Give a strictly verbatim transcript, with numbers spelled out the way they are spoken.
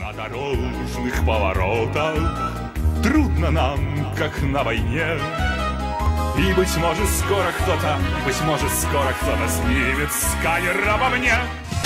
На дорожных поворотах трудно нам, как на войне. И, быть может, скоро кто-то, и, быть может, скоро кто-то снимет сканер обо мне.